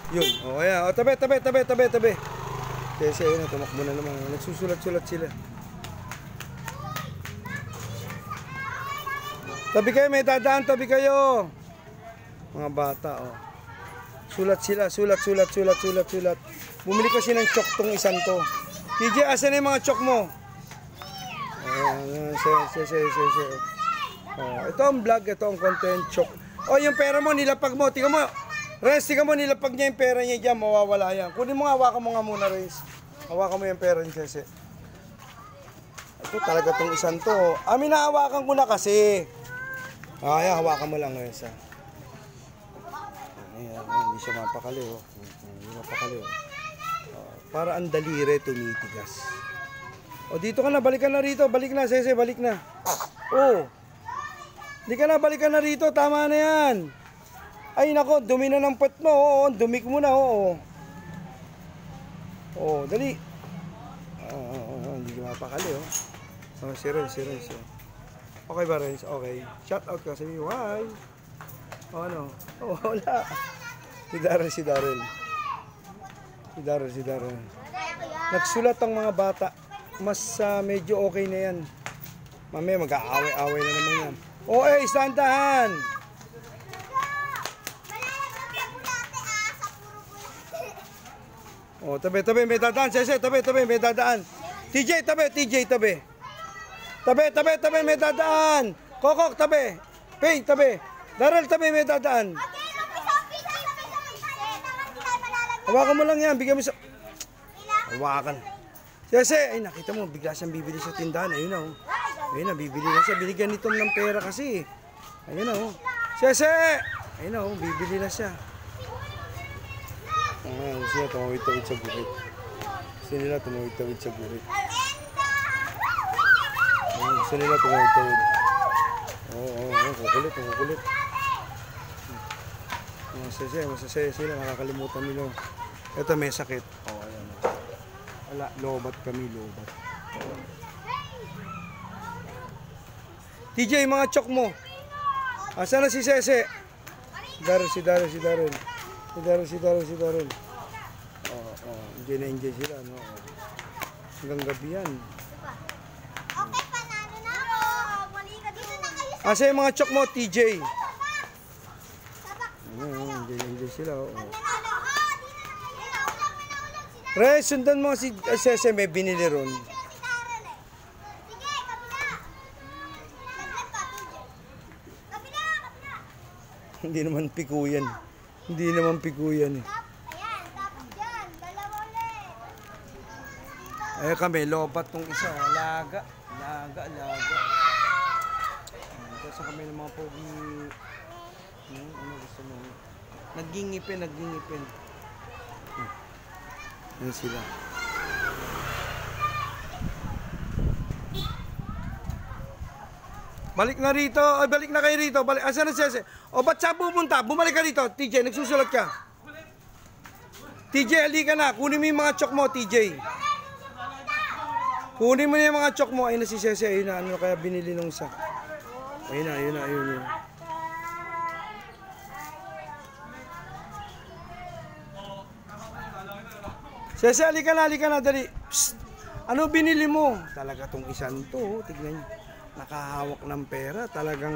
Yun. O, ayan. O, tabi, tabi, tabi, tabi, tabi. Kasi, ayun, tumakbo na naman. Nagsusulat-sulat sila. Tabi kayo, may dadaan. Tabi kayo. Mga bata, o. Sulat sila. Sulat, sulat, sulat, sulat, sulat. Bumili kasi ng chok tong isang to. TJ, asan na yung mga chok mo? Ayan, ito ang vlog, ito ang content, chok. O, yung pera mo, nilapag mo. Tingnan mo. Renz, tingnan mo, nilapag niya yung pera niya dyan. Mawawala yan. Kunin mo nga, hawakan mo nga muna, Renz. Hawakan mo yung pera niya, kasi. Ito talaga tong isang to. Amin, nahawakan ko na kasi. Ayan, hawakan mo lang, Renz. Ayan, hindi siya mapakali, oh. Hindi mapakali, oh. Para ang daliri tumitigas. O, dito ka na, balik ka na rito. Balik na, Sese, balik na. Oh. Hindi ka na, balik ka na rito. Tama na yan. Ay, nako, dumi na ng pet mo. Oo, dumi ko muna, oo. Oh, dali. Hindi ka mapakali, oh. Oh, si Renz. Okay ba, Renz? Okay. Shout out ka. Sabi, why? Oh, ano? Oh, wala. Si Darrell. Nagsulat ang mga bata. Mas medyo okay na yan. Mamaya mag-aaway-aaway na naman yan. O, istandahan! O, tabi, may dadaan. Sese, tabi, may dadaan. TJ, tabi. Tabi, may dadaan. Kokok, tabi. Ping, tabi. Darrell, tabi, may dadaan. Hawakan mo lang yan, bigyan mo sa... Hawakan. Sese, ay nakita mo, bigla siyang bibili sa tindahan. Ayun na, oh. Ayun na, bibili na siya. Binigyan nito ng pera kasi. Ayun na, oh. Sese! Ayun na, oh, bibili na siya. Gusto nila tumawid-tawid sa buhit. Gusto nila tumawid-tawid sa buhit. Gusto nila tumawid-tawid. Kukulit. Masasaya sila, makakalimutan nila. Ito may sakit. Ayan. Wala, lobat kami. TJ, mga chok mo. Asan na si Sese? Si Darrell. Enjoy sila, no? Hanggang gabi yan. Okay, panalo na ako. Mali ka dito na kayo. Asa yung mga chok mo, TJ? Enjoy sila, oh. Re, sundan mo si Sese, may binili ron. Hindi naman pikuyan. Eh. Ayan, dapat dyan. Dalawa ulit. Ay kami, lobat tong isa. Laga. Sa kami ng mga pogi. Ano gusto mo? Nagingipin. Yan sila. Balik na rito. Ay, balik na kayo rito. Asan na siya? O, ba't siya pupunta? Bumalik ka rito. TJ, nagsusulat ka. TJ, halika na. Kunin mo yung mga chok mo, TJ. Kunin mo na yung mga chok mo. Ayun na si Sese. Ayun na. Ano kaya binili nung isa? Ayun na. Sese, halika na. Dali. Psst. Ano binili mo? Talaga tong isang to. Tignan nyo. Nakahawak ng pera. Talagang...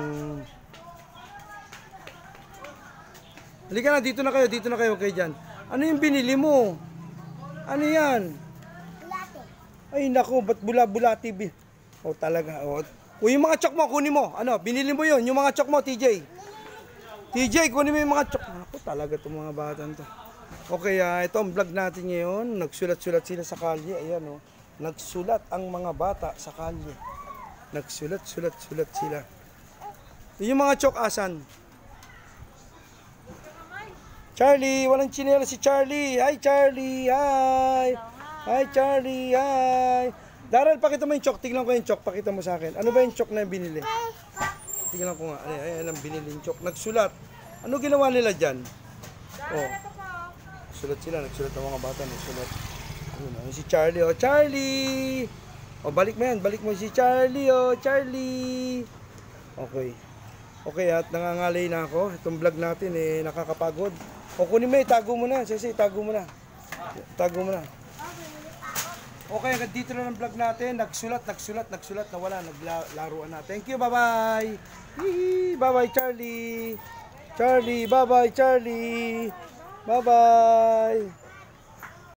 Halika na. Dito na kayo. Okay, dyan. Ano yung binili mo? Ano yan? Ay, naku. Ba't bula-bulati? O, talaga. O, yung mga chok mo, kunin mo. Ano, binili mo yun. Yung mga chok mo, TJ. TJ, kunin mo yung mga chok. Ako, talaga itong mga batan to. Okay, ito ang vlog natin ngayon. Nagsulat-sulat sila sa kalye. Ayan, oh. Nagsulat ang mga bata sa kalye. Nagsulat sila. Yung mga chok, asan? Charlie, walang chinela si Charlie. Hi, Charlie. Hi, Charlie. Hi. Darrell, pakita mo yung chok. Tingnan ko yung chok. Pakita mo sa akin. Ano ba yung chok na binili? Tingnan ko nga. Ayan ang binili yung chok. Nagsulat. Ano ginawa nila dyan? Oh. Nagsulat ang mga bata. Nagsulat. Ayun, si Charlie. Oh, Charlie. Oh, balik mo si Charlie. Oh, Charlie. Okay, at nangangalay na ako. Itong vlog natin, nakakapagod. O kunin mo, itago mo na. Sisi, itago mo na. Tago mo na. Okay, hanggang dito na ng vlog natin. Nagsulat. Nawala. Naglaruan na. Thank you, bye-bye. Bye-bye, Charlie. Charlie, bye-bye, Charlie. Bye-bye.